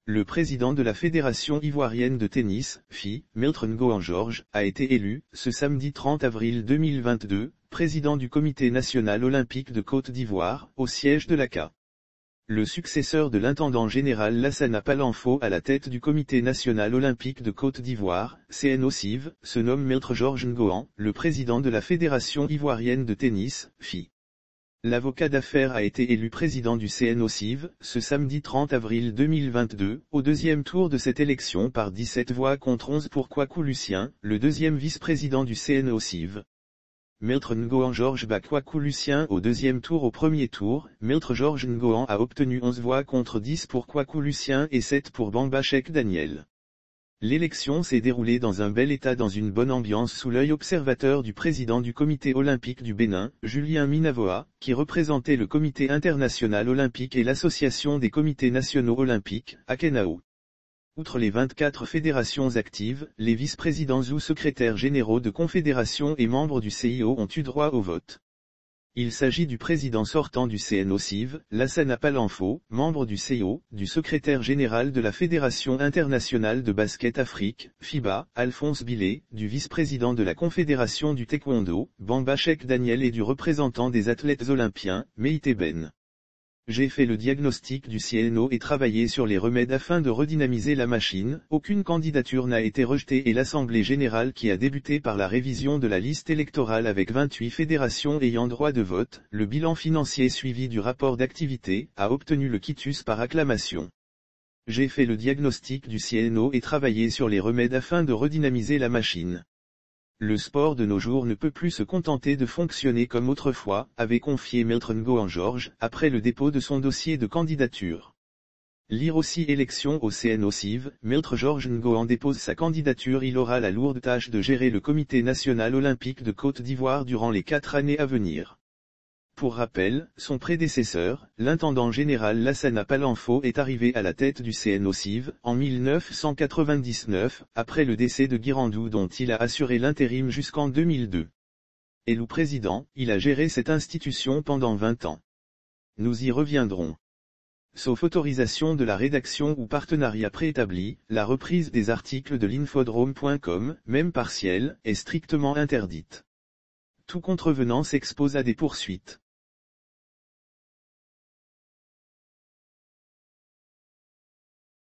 Le président de la Fédération ivoirienne de tennis, FI, Milton Ngoan Georges, a été élu, ce samedi 30 avril 2022, président du Comité national olympique de Côte d'Ivoire, au siège de l'ACA. Le successeur de l'intendant général Lassana Palanfo à la tête du Comité national olympique de Côte d'Ivoire, CNOSIV, se nomme Milton Georges Ngoan, le président de la Fédération ivoirienne de tennis, FI. L'avocat d'affaires a été élu président du CNOSIV, ce samedi 30 avril 2022, au deuxième tour de cette élection par 17 voix contre 11 pour Kwaku Lucien, le deuxième vice-président du CNOSIV. Milton Ngoan Georges bat Kwaku Lucien au deuxième tour. Au premier tour, Milton Georges Ngoan a obtenu 11 voix contre 10 pour Kwaku Lucien et 7 pour Bamba Cheikh Daniel. L'élection s'est déroulée dans un bel état, dans une bonne ambiance, sous l'œil observateur du président du comité olympique du Bénin, Julien Minavoa, qui représentait le comité international olympique et l'association des comités nationaux olympiques, AKENAO. Outre les 24 fédérations actives, les vice-présidents ou secrétaires généraux de confédérations et membres du CIO ont eu droit au vote. Il s'agit du président sortant du CNOSIV, Lassana Palanfo, membre du CIO, du secrétaire général de la Fédération internationale de basket Afrique, FIBA, Alphonse Billet, du vice-président de la Confédération du Taekwondo, Bamba Cheikh Daniel et du représentant des athlètes olympiens, Meïté Ben. J'ai fait le diagnostic du CNO et travaillé sur les remèdes afin de redynamiser la machine. Aucune candidature n'a été rejetée et l'Assemblée générale qui a débuté par la révision de la liste électorale avec 28 fédérations ayant droit de vote, le bilan financier suivi du rapport d'activité, a obtenu le quitus par acclamation. J'ai fait le diagnostic du CNO et travaillé sur les remèdes afin de redynamiser la machine. Le sport de nos jours ne peut plus se contenter de fonctionner comme autrefois, avait confié Milton Ngoan Georges, après le dépôt de son dossier de candidature. Lire aussi élection au CNOSIV, Milton Georges Ngoan dépose sa candidature. Il aura la lourde tâche de gérer le Comité national olympique de Côte d'Ivoire durant les 4 années à venir. Pour rappel, son prédécesseur, l'intendant général Lassana Palanfo est arrivé à la tête du CNOSIV, en 1999, après le décès de Guirandou dont il a assuré l'intérim jusqu'en 2002. Élu président, il a géré cette institution pendant 20 ans. Nous y reviendrons. Sauf autorisation de la rédaction ou partenariat préétabli, la reprise des articles de l'infodrome.com, même partielle, est strictement interdite. Tout contrevenant s'expose à des poursuites.